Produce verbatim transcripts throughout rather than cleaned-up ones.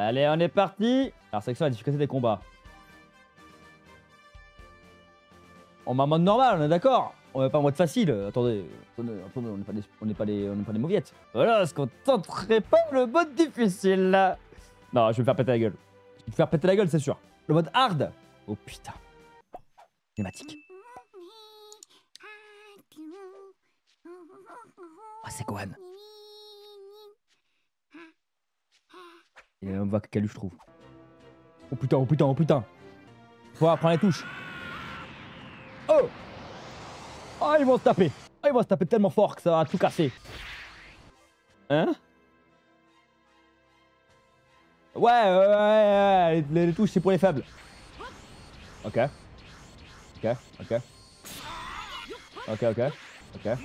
Allez, on est parti. Alors, sélection la difficulté des combats. On va en mode normal, on est d'accord. On va pas en mode facile. Attendez, attendez, attendez, on n'est pas des, on n'est pas des, on n'est pas des mauviettes. Voilà, est-ce qu'on tenterait pas le mode difficile là? Non, je vais me faire péter la gueule. Je vais me faire péter la gueule, c'est sûr. Le mode hard. Oh putain. Thématique. Oh, c'est Gohan. Il y a la même voix que Calu, je trouve. Oh putain, oh putain, oh putain. Faut prendre les touches. Oh! Oh, ils vont se taper. Oh, ils vont se taper tellement fort que ça va tout casser. Hein? Ouais, ouais, ouais, ouais. Les, les touches, c'est pour les faibles. Ok. Ok, ok. Ok, ok. Ok.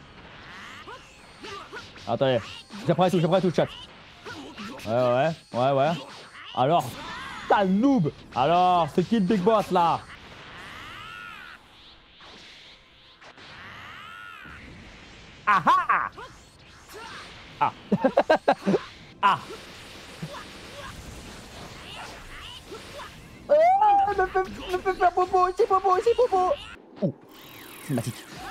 Attendez. J'apprends les touches, j'apprends les touches, chat. Ouais, ouais, ouais, ouais. Alors, t'as le noob. Alors, c'est qui le big boss là? Ah ah! Ah! Ah! Oh, me fait, me fait faire popo, c'est popo, c'est popo! Oh! Cinématique.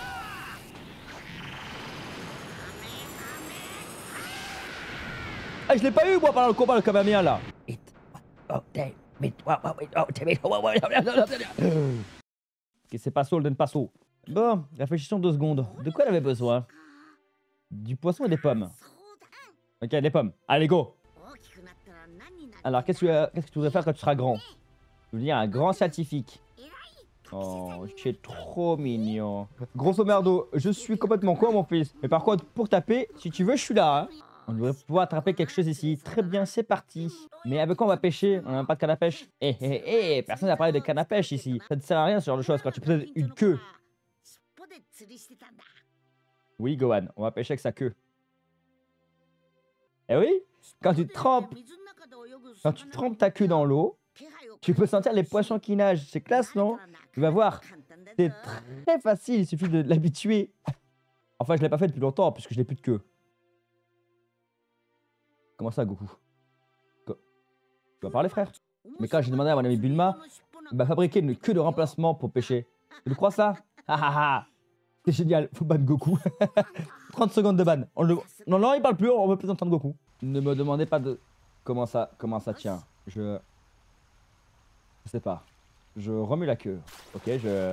Ah, je l'ai pas eu moi pendant le combat le Kamehameha là! Ok, c'est pas ça, le donne pas ça. Bon, réfléchissons deux secondes. De quoi elle avait besoin? Du poisson et des pommes. Ok, des pommes. Allez, go! Alors, qu'est-ce que, qu'est-ce que tu voudrais faire quand tu seras grand? Je veux dire, un grand scientifique. Oh, c'est trop mignon. Grosso merdo, je suis complètement con, mon fils. Mais par contre, pour taper, si tu veux, je suis là. Hein. On devrait pouvoir attraper quelque chose ici. Très bien, c'est parti. Mais avec quoi on va pêcher? On n'a même pas de canne à pêche. Eh, eh, eh, personne n'a parlé de canne à pêche ici. Ça ne sert à rien, ce genre de choses, quand tu possèdes une queue. Oui, Gohan, on va pêcher avec sa queue. Eh oui, quand tu trempes, quand tu trempes ta queue dans l'eau, tu peux sentir les poissons qui nagent. C'est classe, non? Tu vas voir. C'est très facile, il suffit de l'habituer. Enfin, je l'ai pas fait depuis longtemps, puisque je n'ai plus de queue. Comment ça, Goku? Tu vas parler, frère? Mais quand j'ai demandé à mon ami Bulma, il m'a fabriqué une queue de remplacement pour pêcher. Tu le crois, ça? Ah ah ah! C'est génial, faut ban Goku. trente secondes de ban. On le... Non, non, il parle plus, on veut plus entendre Goku. Ne me demandez pas de... Comment ça, comment ça tient? Je... Je sais pas. Je remue la queue. Ok, je...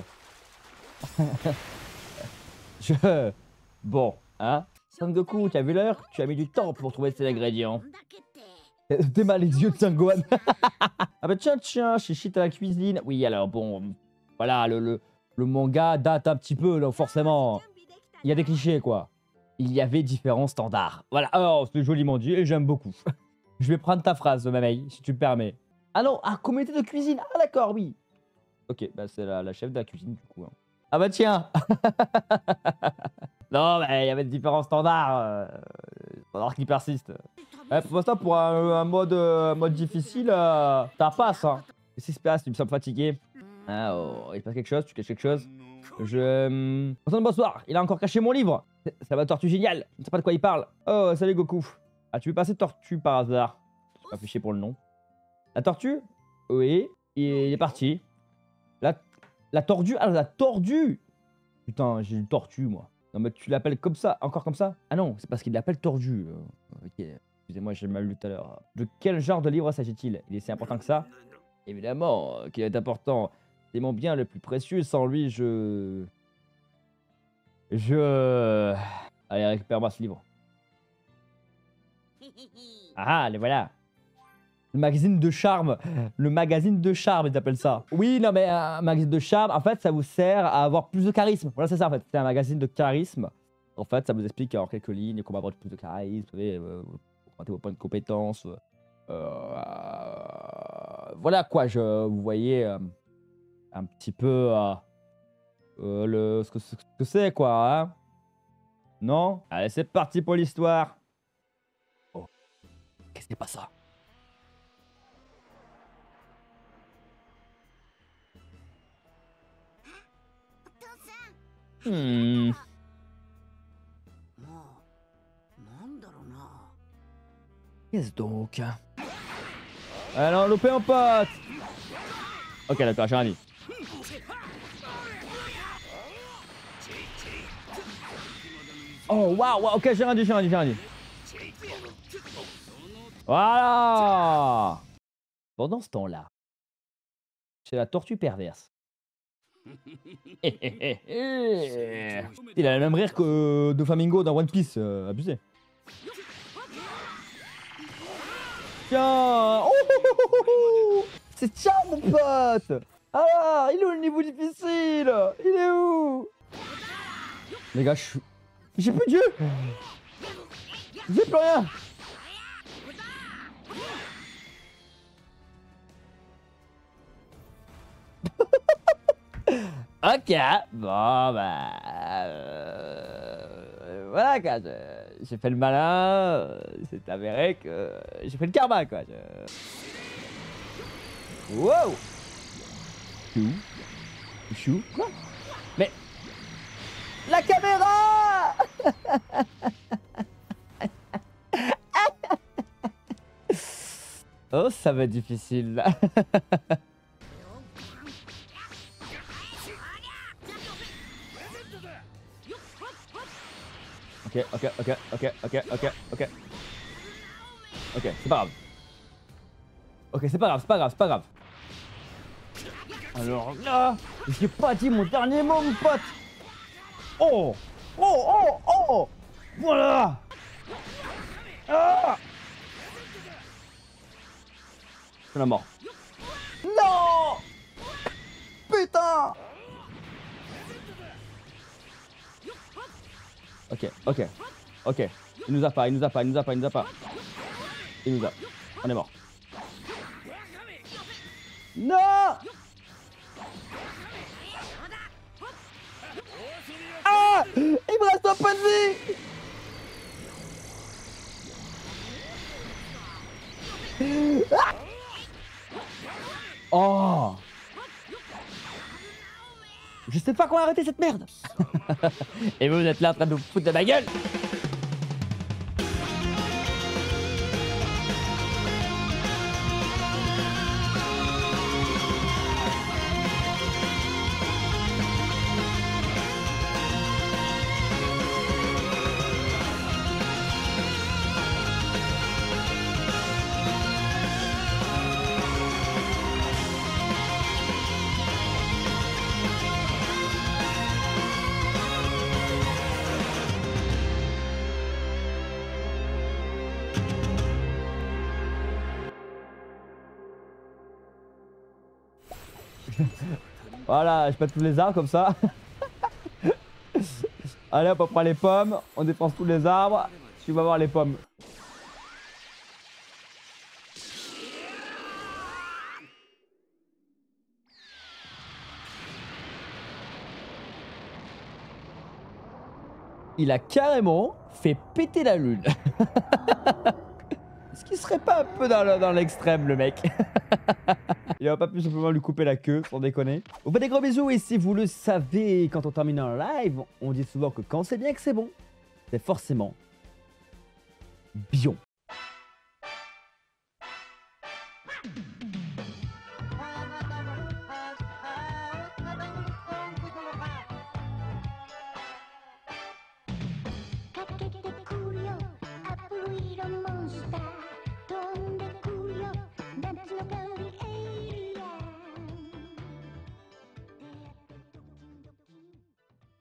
je... Bon, hein? Son Goku, tu as vu l'heure? Tu as mis du temps pour trouver ces ingrédients. T'es mal les yeux de Sangohan. Ah bah tiens, tiens, chichite à la cuisine. Oui, alors bon... Voilà, le, le, le manga date un petit peu, donc forcément... Il y a des clichés, quoi. Il y avait différents standards. Voilà, oh, c'est joliment dit et j'aime beaucoup. Je vais prendre ta phrase, Mamei, si tu me permets. Ah non, ah, communauté de cuisine. Ah d'accord, oui. Ok, bah c'est la, la chef de la cuisine, du coup. Hein. Ah bah tiens. Non, mais il y avait différents standards. Euh, standards qui persistent. Ouais, pour l'instant, pour un, un mode, euh, mode difficile, euh, ça passe. Hein. Qu'est-ce qui se passe? Tu me sens fatigué? Ah, oh, il se passe quelque chose? Tu caches quelque chose? Je... Bonsoir, bonsoir, il a encore caché mon livre. Ça va, Tortue génial. Je ne sais pas de quoi il parle. Oh, salut Goku. Ah, tu veux passer Tortue par hasard? Je vais afficher pour le nom. La tortue? Oui, il est parti. La, la tordue? Ah, la tordue! Putain, j'ai une tortue, moi. Non, mais tu l'appelles comme ça? Encore comme ça? Ah non, c'est parce qu'il l'appelle tordu. Euh, ok, excusez-moi, j'ai mal lu tout à l'heure. De quel genre de livre s'agit-il? Il est si important que ça? Évidemment, euh, qu'il est important. C'est mon bien le plus précieux. Sans lui, je... Je... Allez, récupère-moi ce livre. Ah, les voilà. Le magazine de charme. Le magazine de charme, ils appellent ça. Oui, non, mais un magazine de charme, en fait, ça vous sert à avoir plus de charisme. Voilà, c'est ça, en fait. C'est un magazine de charisme. En fait, ça vous explique en quelques lignes comment avoir plus de charisme. Vous savez, euh, augmenter vos points de compétences. Euh, euh, voilà, quoi. Je, vous voyez euh, un petit peu euh, euh, le, ce que ce que c'est, quoi. Hein, non? Allez, c'est parti pour l'histoire. Oh. Qu'est-ce que c'est pas ça? Hmm. Qu'est-ce donc? Elle a loupé mon pote. Ok, d'accord, j'ai rien dit. Oh, waouh, wow, ok, j'ai rien dit, j'ai rien dit, j'ai rien dit. Voilà. Pendant ce temps-là, c'est la tortue perverse. Il a le même rire que de Flamingo dans One Piece, euh, abusé. Tiens, oh, oh, oh, oh. C'est tiens mon pote. Alors, il est où le niveau difficile? Il est où? Les gars, je suis... J'ai plus de jeu. J'ai plus rien. Ok, bon bah... Euh, voilà quoi, j'ai fait le malin, euh, c'est avéré que euh, j'ai fait le karma quoi. Je... Wow. Chou. Chou. Quoi? Mais... La caméra. Oh, ça va être difficile là. Ok, ok, ok, ok, ok, ok, ok. Ok, c'est pas grave. Ok, c'est pas grave, c'est pas grave, c'est pas grave. Alors là, j'ai pas dit mon dernier mot, mon pote. Oh, oh, oh, oh. Voilà. Ah. C'est la mort. Non. Putain. Ok, ok, ok. Il nous a pas, il nous a pas, il nous a pas, il nous a pas. Il nous a. On est mort. Non! Ah! Il me reste un peu de vie! Ah! Oh! Je sais pas comment arrêter cette merde! Et vous, vous êtes là en train de vous foutre de ma gueule! Voilà, je pète tous les arbres comme ça. Allez hop, on prend les pommes, on dépense tous les arbres. Tu vas voir les pommes. Il a carrément fait péter la lune. Est-ce qu'il serait pas un peu dans l'extrême, le mec? Il a pas pu simplement lui couper la queue, sans déconner. Vous faites des gros bisous et si vous le savez, quand on termine un live, on dit souvent que quand c'est bien que c'est bon, c'est forcément bien.